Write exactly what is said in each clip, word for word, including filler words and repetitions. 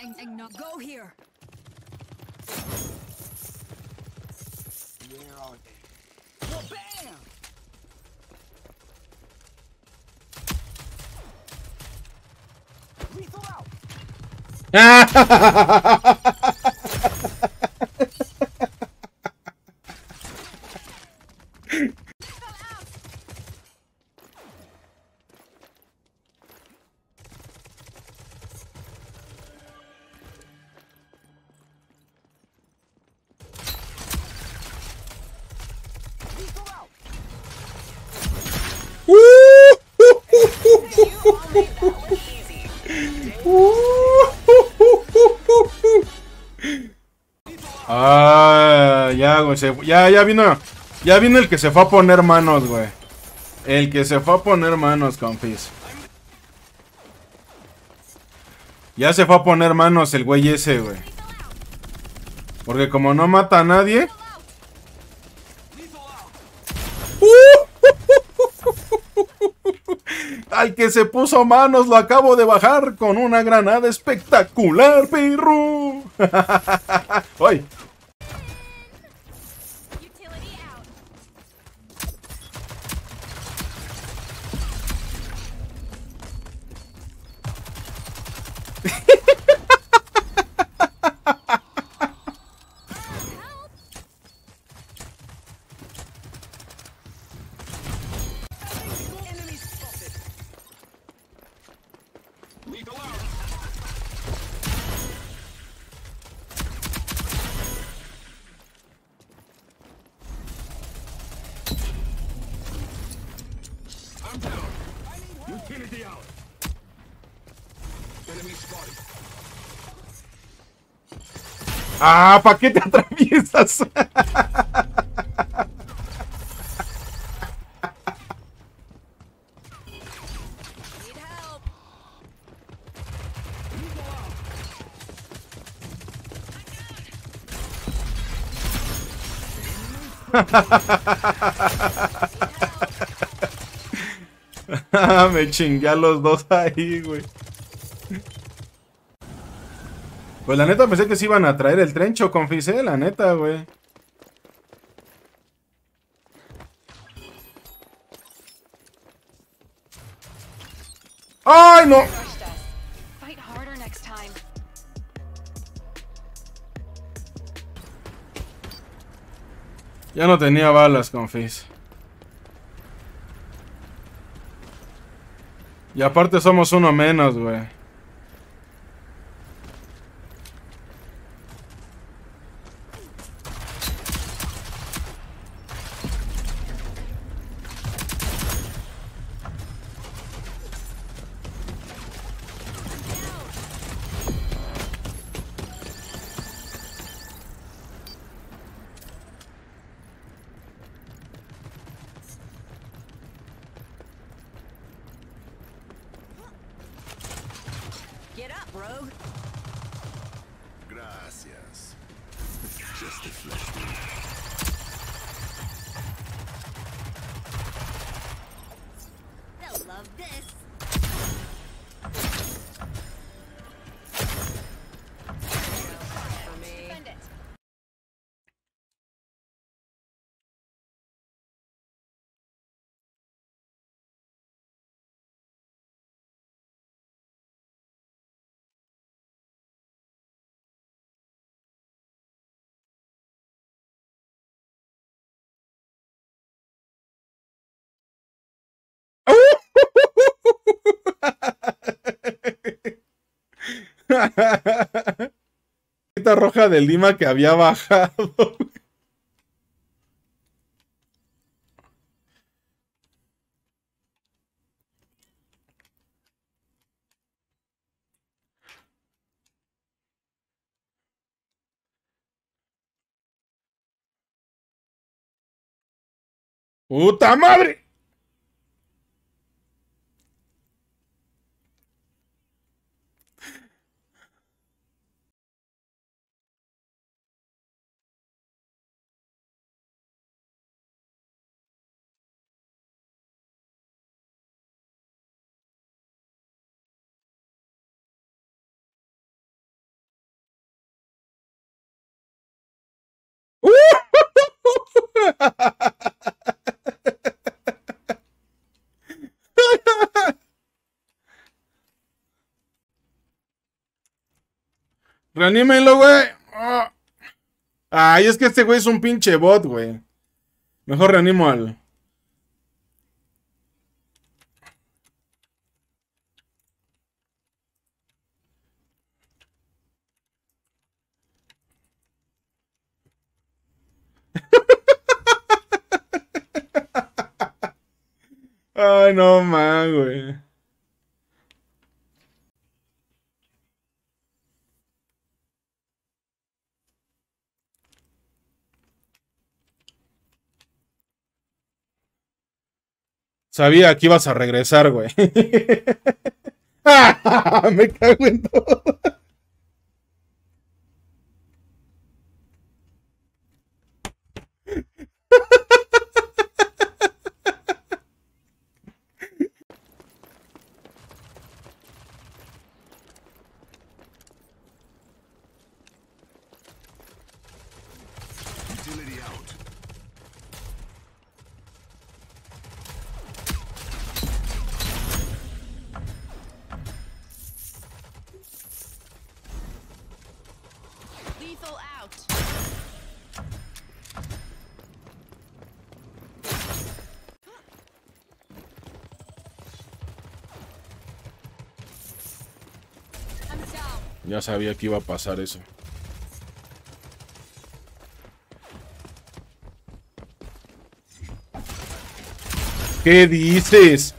Go here. Where are they? Well, bam! Lethal out. Lethal out. Ah, ya, güey, se- ya, ya vino, ya vino el que se fue a poner manos, güey. El que se fue a poner manos, confis. Ya se fue a poner manos el güey ese, güey. Porque como no mata a nadie. Al que se puso manos lo acabo de bajar con una granada espectacular, perro. ¡Ay! Utility out. Enemy spotted. Lethal out. I'm down. Utility out. Enemy spotted. ¡Ah! ¿Para qué te atraviesas? Need help. Me chingué a los dos ahí, güey. Pues la neta pensé que se iban a traer el trencho, confisé, la neta, güey. ¡Ay, no! Crushed us. Fight harder next time. Ya no tenía balas, confis. Y aparte somos uno menos, güey. Get up, rogue. Gracias. Just a flesh wound. They'll love this. For me. Defend it. Esta roja de Lima que había bajado. ¡Puta madre! Reanímenlo, güey. Ah. Ay, es que este güey es un pinche bot, güey. Mejor reanimo al... Ay, no, man, güey. Sabía que ibas a regresar, güey. Me cago en todo. Utility out. Lethal out. I'm down. Ya sabía que iba a pasar eso. ¿Qué dices?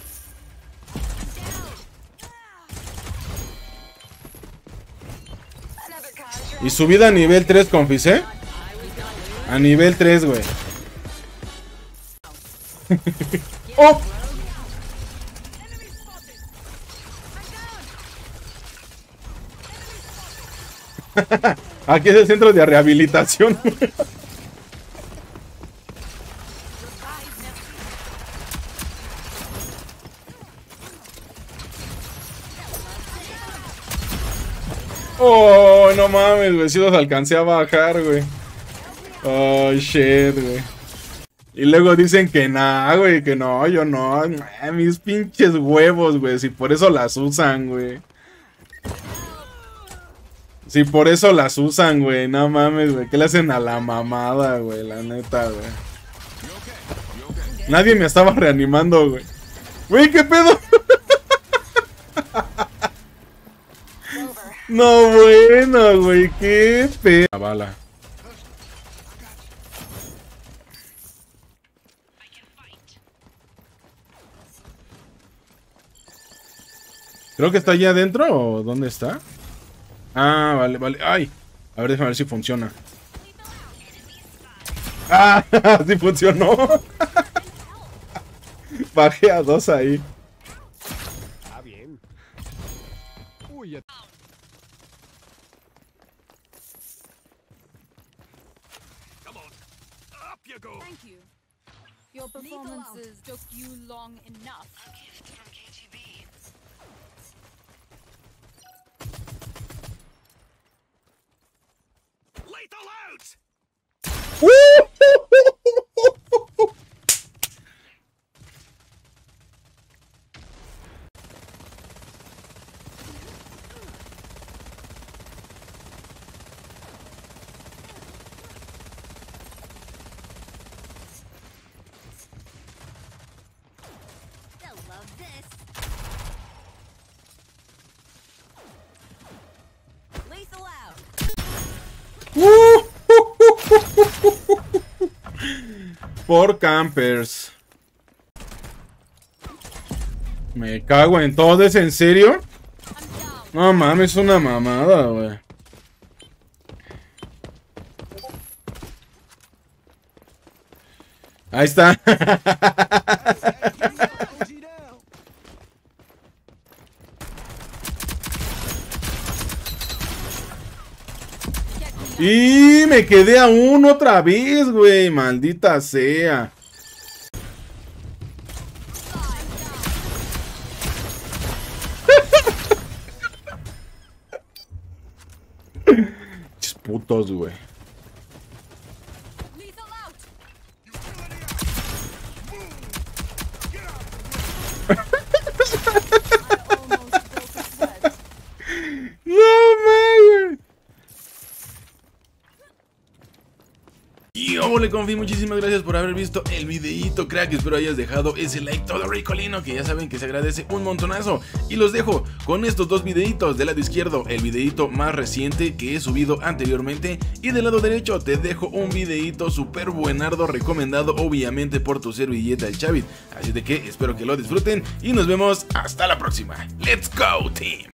Another contract. ¿Y subida a nivel tres, confisé? I was gonna lose. A nivel tres, güey. Get ¡Oh! up, rogue. Enemy spotted. I'm down. Aquí es el centro de rehabilitación. Oh, no mames, güey. Si los alcancé a bajar, güey. Oh, shit, güey. Y luego dicen que nah, güey. Que no, yo no. Nah, mis pinches huevos, güey. Si por eso las usan, güey. Si por eso las usan, güey. No mames, güey. ¿Qué le hacen a la mamada, güey? La neta, güey. Nadie me estaba reanimando, güey. Güey, ¿qué pedo? No, bueno, güey. ¿Qué pedo? La bala. Creo que está allá adentro, ¿o dónde está? Ah, vale, vale. Ay, a ver, déjame ver si funciona. Ah, sí funcionó. Bajé a dos ahí. Ah, bien. Uy, ya. Come on. Up you go. Thank you. Your performances took you long enough. Lethal out. They'll love this. Lethal out. Por campers. Me cago en todo, ¿es en serio? No mames, es una mamada, güey. Ahí está. Y me quedé a uno otra vez, güey. Maldita sea. Chis putos, güey. Lethal out. I almost broke a sweat. No, man. Yo, ole confi, muchísimas gracias por haber visto el videíto, crack. Espero hayas dejado ese like todo ricolino, que ya saben que se agradece un montonazo. Y los dejo con estos dos videitos. Del lado izquierdo, el videíto más reciente que he subido anteriormente, y del lado derecho te dejo un videíto super buenardo, recomendado obviamente por tu servilleta el Chavit. Así de que espero que lo disfruten y nos vemos hasta la próxima. Let's go, team.